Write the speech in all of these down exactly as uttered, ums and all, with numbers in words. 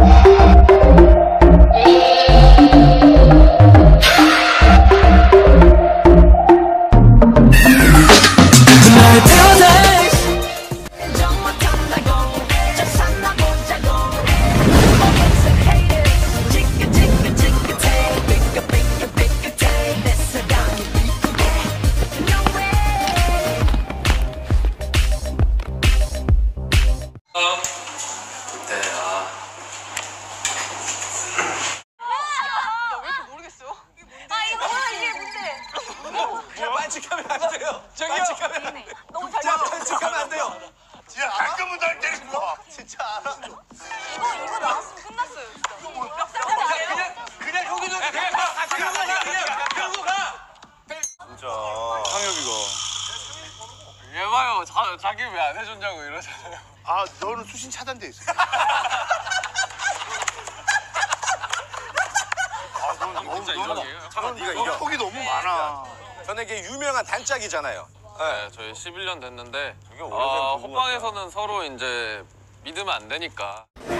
반칙하면 안 돼요. 저기요. 반칙하면 너무 잘 자, 반칙하면 안 돼요. 진짜 방금은 날 때리는 거. 진짜 알아. 이거 이거 나왔으면 끝났어요. 진짜. 이거 뭐야? 그냥 그냥 여기서 그냥 가. 그냥 가. 그냥 끌고 가. 진짜 상엽이가. 얘 봐요. 자, 자기 왜 안 해줬냐고 이러잖아요. 아 너는 수신 차단돼 있어. 아, 넌 너무 진짜 이상해요. 잠깐 네가 이겨. 폭이 너무 많아. 전에게 유명한 단짝이잖아요. 네, 저희 십일 년 됐는데 되게 아, 오래된 호빵에서는 서로 이제 믿으면 안 되니까. 네,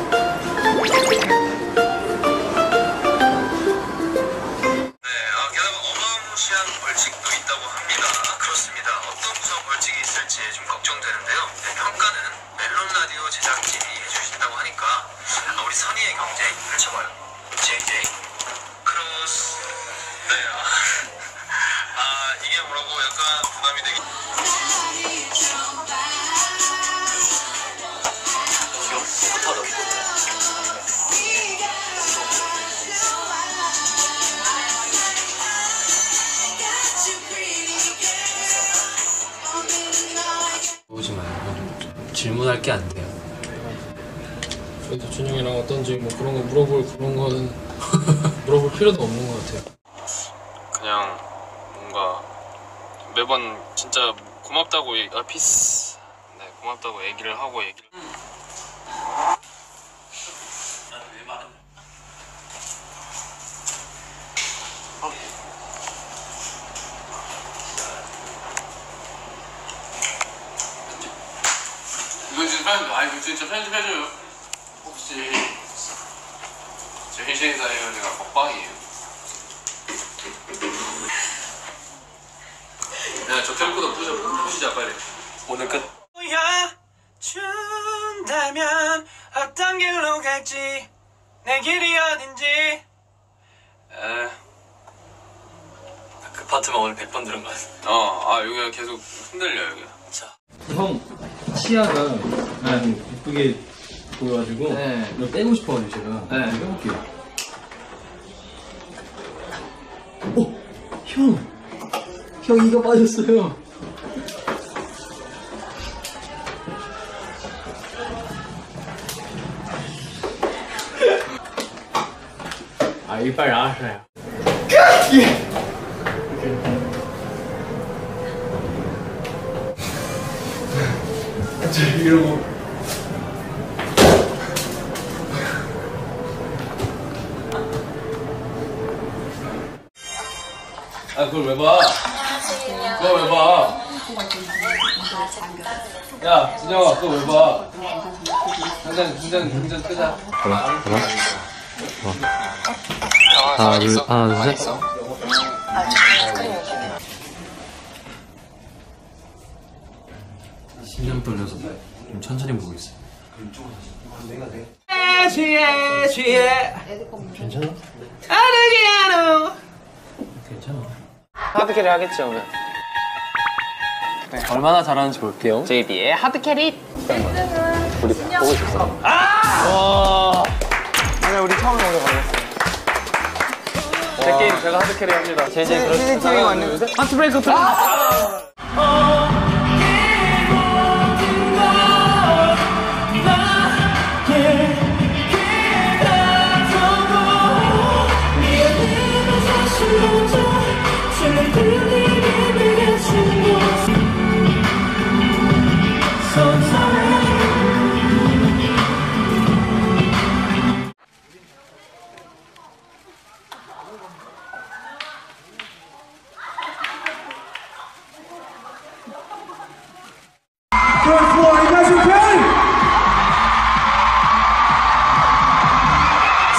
아, 게다가 어마무시한 벌칙도 있다고 합니다. 그렇습니다. 어떤 무서운 벌칙이 있을지 좀 걱정되는데요. 네, 평가는 멜론 라디오 제작진이 해주신다고 하니까 아, 우리 선의의 경쟁 펼쳐봐요. 제이제이 크로스. 네, 아, 아 이게 뭐라고 약간 부담이 되기. 오지 말고 질문할 게 안 돼요. 저희도 준영이랑 어떤지 뭐 그런 거 물어볼 그런 거는 물어볼 필요도 없는 것 같아요. 그냥 뭔가 매번 진짜 고맙다고 얘기, 아 피스. 네, 고맙다고 얘기를 하고 얘기를. 이거 진짜 편집, 아니 이거 진짜 편집해줘요. 혹시 제 희생사 혜연이가 먹방이에요? 야, 저 텔코더 부셔, 부시자 빨리. 오늘 끝. 보여준다면 어떤 길로 갈지 내 길이 어딘지. 에. 그 파트만 오늘 백 번 들은 것 같아. 어, 아 여기가 계속 흔들려 여기. 자, 형 치아가 좀 예쁘게 보여가지고 네. 이거 떼고 싶어가지고 제가 네. 해볼게요. 어? 형! 형 이가 빠졌어요. 아 이빨 나왔어요. 이러고 아 그걸 왜 봐? 그걸 왜 봐? 야 진영아 그걸 왜 봐? 당장 당장 당장 끄자. 하나, 하나, 하나, 둘, 하나, 둘, 셋. 심장 떨려서 좀 천천히 보고 있어요. 취해 취해 괜찮아? 아르기아노. 괜찮아. 하드캐리 하겠지 오늘. 얼마나 잘하는지 볼게요. 제이비의 하드캐리. 우리 보고 있었어. 오늘 우리 처음 오늘 만났어요. 제 게임 제가 하드캐리 합니다. 제이제이 그렇지. 팀이 왔네. 하트 브레이크 들어.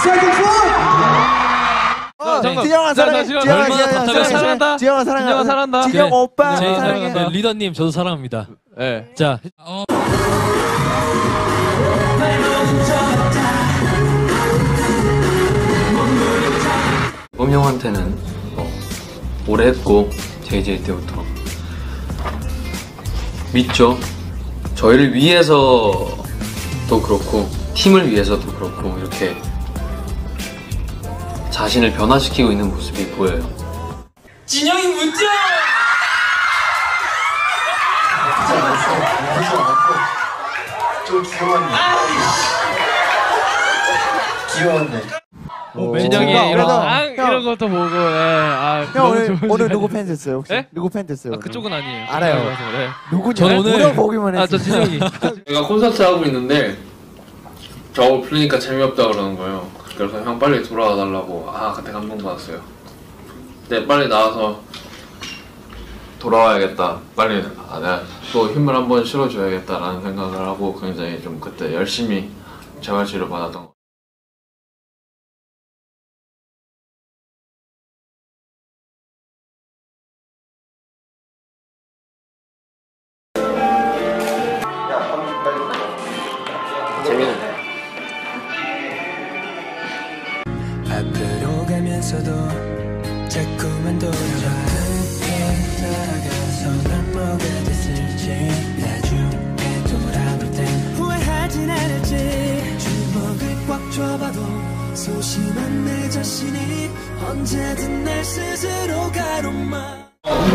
진영아 사랑해. 진영아 사랑한다. 진영아 사랑한다. 진영아 사랑한다. 진영 오빠 사랑해. 리더님 저도 사랑합니다. 네. 자. 음영한테는 어, 오래 했고 제이제이 때부터 믿죠. 저희를 위해서도 그렇고 팀을 위해서도 그렇고 이렇게 자신을 변화시키고 있는 모습이 보여요. 진영이 문제! 좀 귀여웠네. 귀여웠네. 진영이 이런 앙 이런 것도 보고 아 형 오늘 오늘 누구 팬 됐어요? 혹시? 네? 누구 팬 됐어요? 아, 그쪽은 아니에요. 알아요. 네. 누구냐? 전 오늘 보기만 했어요. 아저 진영이 제가 콘서트 하고 있는데 저거 풀리니까 재미없다 그러는 거예요. 그래서 형 빨리 돌아와 달라고 아 그때 감동받았어요. 근데 빨리 나와서 돌아와야겠다. 빨리 아, 내가 또 힘을 한번 실어줘야겠다라는 생각을 하고 굉장히 좀 그때 열심히 재활치료 받았던 거. 재밌는데. 앞으로 가면서도 자꾸만 돌아와 살아가서 난 뭐가 됐을지 나중에 돌아볼 땐 후회하진 않을지 주먹을 꽉 쥐어봐도 소심한 내 자신이 언제든 날 스스로 가로막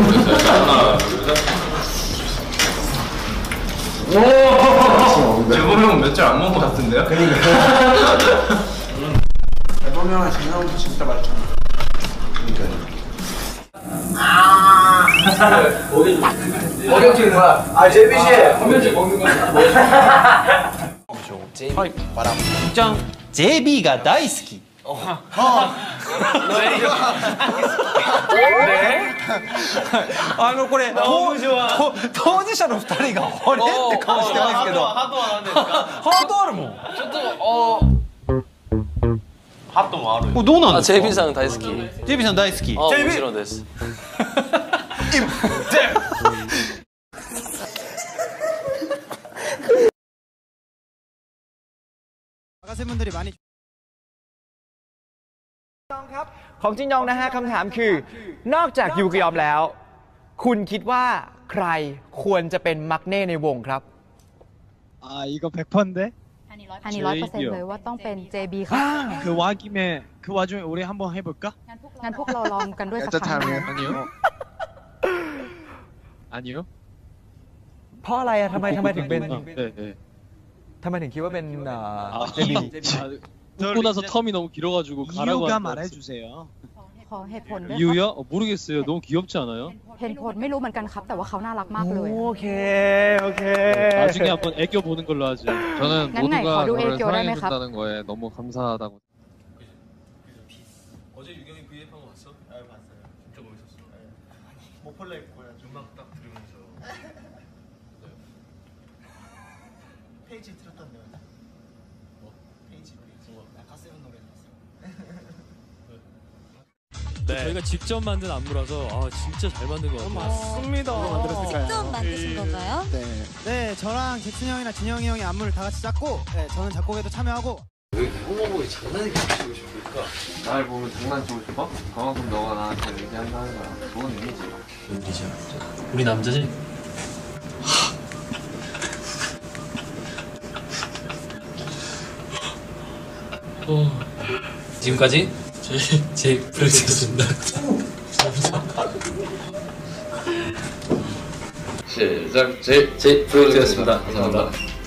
재범 형은 몇 줄 안 먹은 것 같은데요? 그러니까. 재범 형은 진영도 진짜 맛있잖아. 그러니까요. 먹여주는 거야. 아 제비 씨. 화면지 먹는 거야. 제비. 짱 제비가 다이스키. 네? 아, 뭐これ 너무 좋아. 当事者のふたりがあれって顔してますけど。ハートはなんですか？ハートあるもん。ちょっと어ハートもある。どうなんですか？ 제이비さん大好き。 ジェイビーさん大好き。 어, もちろんです。 학생분들이 많이 ของจินยองนะฮะคำถามคือนอกจากยูกยอมแล้วคุณคิดว่าใครควรจะเป็นมักเน่ในวงครับ 아 이거 백 퍼센트인데? อันนี้ร้อยเปอร์เซ็นต์เลยว่าต้องเป็น เจ บี ค่ะ 그 와김에 그 와중에 우리 한번 해볼까? งั้นพวกเราลองกันด้วยสักครั้ง 아니요. 아니요. เพราะอะไรอะทำไมทำไมถึงเป็น 네, 네. ทำไมถึงคิดว่าเป็นเจบี 듣고 나서 텀이 너무 길어가지고 가라고 이유가 한 것 말해주세요. ขอเหตุผลด้วย 이유요? 어, 모르겠어요. 너무 귀엽지 않아요? เหตุผลไม่รู้เหมือนกันครับแต่ว่าเขาน่ารักมากเลยโอเคโอเค 나중에 한번 애교 보는 걸로 하죠. 저는 งั้นไหนขอดูเอเกียวได้ไหมครับ 사랑해준다는 거에 너무 감사하다고. 어제 유경이 브이앱 한거 봤어? 아 봤어요. 진짜 멋있었어. 모폴레 입고요. 음악 딱 들으면서. 페이지 틀었던데요. 뭐? 페이지 페이지. 가세븐 노래 들었어요. 네. 저희가 직접 만든 안무라서 아 진짜 잘 만든 것 같아요. 맞습니다. 직접 만드신 건가요? 네. 네, 저랑 잭슨 형이랑 진영이 형이 안무를 다 같이 짰고, 네, 저는 작곡에도 참여하고. 왜 홍보보이 장난이 치고 싶을까? 날 보면 장난치고 싶어? 그만큼 너가 나한테 얘기한다는 거야. 좋은 의미지. 우리지. 우리 남자지? 어. 지금까지 제, 제 프로젝트였습니다. 시작. 제, 제 프로젝트였습니다. 감사합니다.